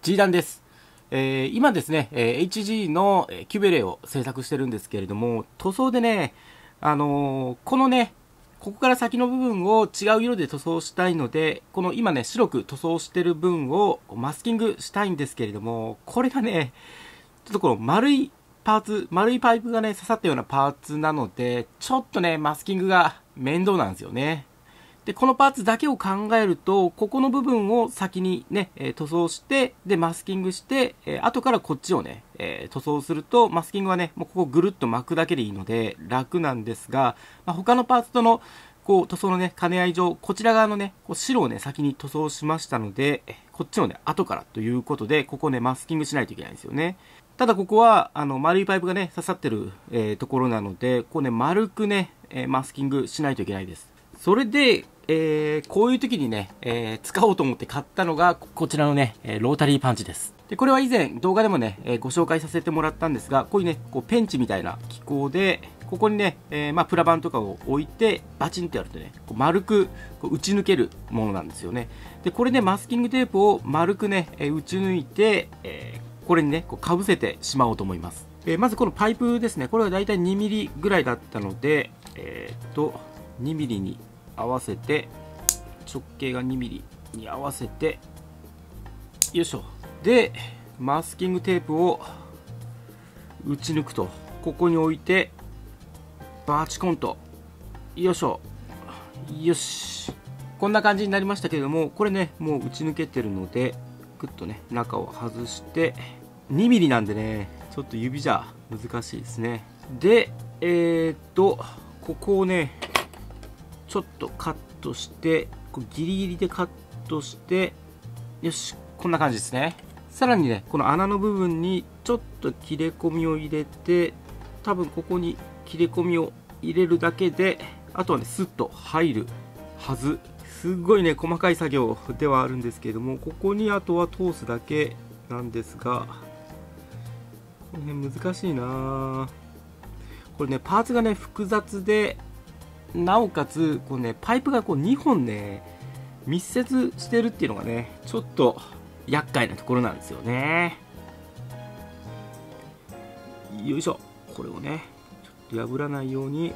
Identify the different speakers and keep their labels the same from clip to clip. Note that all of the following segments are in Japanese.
Speaker 1: G 弾です。今ですね、HG のキュベレーを制作してるんですけれども、塗装でね、このね、ここから先の部分を違う色で塗装したいので、この今ね、白く塗装してる分をマスキングしたいんですけれども、これがね、ちょっとこの丸いパーツ、丸いパイプがね、刺さったようなパーツなので、ちょっとね、マスキングが面倒なんですよね。で、このパーツだけを考えると、ここの部分を先にね、塗装して、で、マスキングして、後からこっちをね、塗装すると、マスキングはね、もうここぐるっと巻くだけでいいので、楽なんですが、他のパーツとの、こう、塗装のね、兼ね合い上、こちら側のね、こう白をね、先に塗装しましたので、こっちをね、後からということで、ここね、マスキングしないといけないんですよね。ただここは、丸いパイプがね、刺さってる、ところなので、こうね、丸くね、マスキングしないといけないです。それで、こういう時にね、使おうと思って買ったのが、こちらのね、ロータリーパンチです。で、これは以前動画でもね、ご紹介させてもらったんですが、こういうね、こうペンチみたいな機構で、ここにね、プラ板とかを置いて、バチンってやるとね、こう丸くこう打ち抜けるものなんですよね。で、これね、マスキングテープを丸くね、打ち抜いて、これにね、こう被せてしまおうと思います。まずこのパイプですね、これはだいたい2ミリぐらいだったので、2ミリに合わせて、直径が2ミリに合わせて、よいしょ。で、マスキングテープを打ち抜くと、ここに置いて、バチコンと、よいしょ。よし。こんな感じになりましたけれども、これね、もう打ち抜けてるので、グッとね、中を外して、2ミリなんでね、ちょっと指じゃ難しいですね。で、ここをね、ちょっとカットして、こうギリギリでカットして、よし、こんな感じですね。さらにね、この穴の部分にちょっと切れ込みを入れて、多分ここに切れ込みを入れるだけで、あとはね、スッと入るはず。すごいね、細かい作業ではあるんですけれども、ここにあとは通すだけなんですが、この辺難しいな。これね、パーツがね、複雑で、なおかつこう、ね、パイプがこう2本ね密接してるっていうのがねちょっと厄介なところなんですよね。よいしょ。これをねちょっと破らないように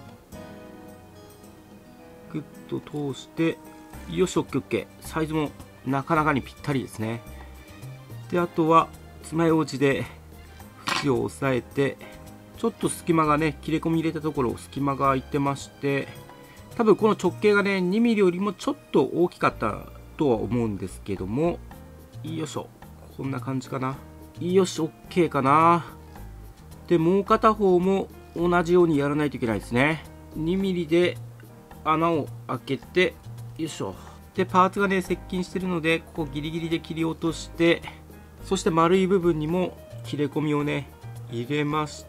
Speaker 1: グッと通して、よし、OK。サイズもなかなかにぴったりですね。で、あとは爪楊枝で縁を押さえて、ちょっと隙間がね、切れ込み入れたところ隙間が空いてまして、多分この直径がね、2ミリよりもちょっと大きかったとは思うんですけども、よいしょ。こんな感じかな。よし、OK かな。で、もう片方も同じようにやらないといけないですね。2ミリで穴を開けて、よいしょ。で、パーツがね、接近してるので、ここギリギリで切り落として、そして丸い部分にも切れ込みをね、入れまして、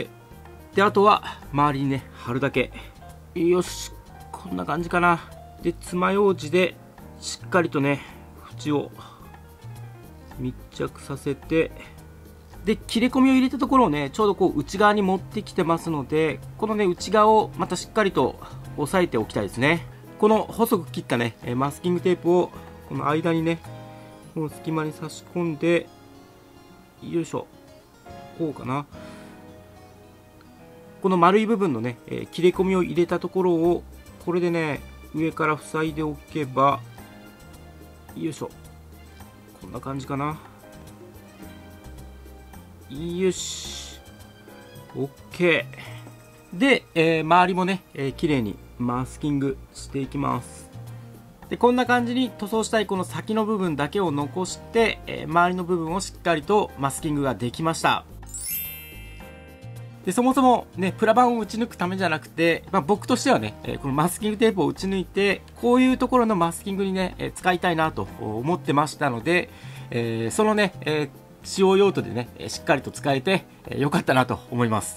Speaker 1: で、あとは周りにね貼るだけ。よし、こんな感じかな。で、爪楊枝でしっかりとね縁を密着させて、で切れ込みを入れたところをねちょうどこう内側に持ってきてますので、このね内側をまたしっかりと押さえておきたいですね。この細く切ったねマスキングテープをこの間にね、この隙間に差し込んで、よいしょ、こうかな。この丸い部分のね、切れ込みを入れたところをこれでね上から塞いでおけば、よいしょ、こんな感じかな。よし、 OK で、周りもね、綺麗にマスキングしていきます。で、こんな感じに塗装したいこの先の部分だけを残して、周りの部分をしっかりとマスキングができました。で、そもそもね、プラ板を打ち抜くためじゃなくて、僕としてはね、このマスキングテープを打ち抜いて、こういうところのマスキングにね、使いたいなと思ってましたので、そのね、使用用途でね、しっかりと使えて、よかったなと思います。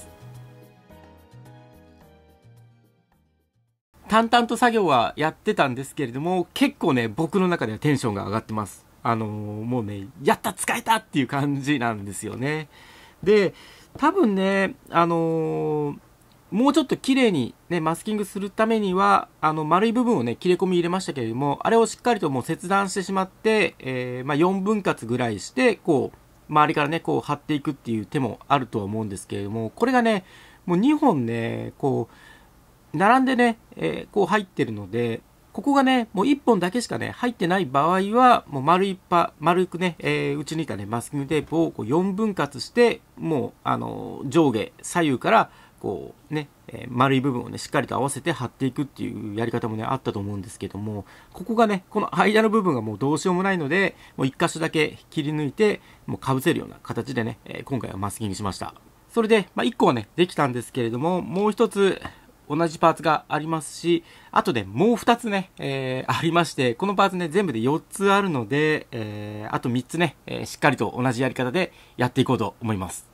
Speaker 1: 淡々と作業はやってたんですけれども、結構ね、僕の中ではテンションが上がってます。もうね、やった、使えたっていう感じなんですよね。で、多分ね、 もうちょっと綺麗にね、マスキングするためには、丸い部分をね、切れ込み入れましたけれども、あれをしっかりともう切断してしまって、4分割ぐらいして、こう、周りからね、こう貼っていくっていう手もあるとは思うんですけれども、これがね、もう2本ね、こう、並んでね、こう入ってるので、ここがね、もう1本だけしかね、入ってない場合は、もう丸くね、打ち抜いたね、マスキングテープをこう4分割して、もう、上下、左右から、こうね、丸い部分をね、しっかりと合わせて貼っていくっていうやり方もね、あったと思うんですけども、ここがね、この間の部分がもうどうしようもないので、もう1箇所だけ切り抜いて、もう被せるような形でね、今回はマスキングしました。それで、1個はね、できたんですけれども、もう一つ、同じパーツがありますし、あとでもう2つね、ありまして、このパーツね、全部で4つあるので、あと3つね、しっかりと同じやり方でやっていこうと思います。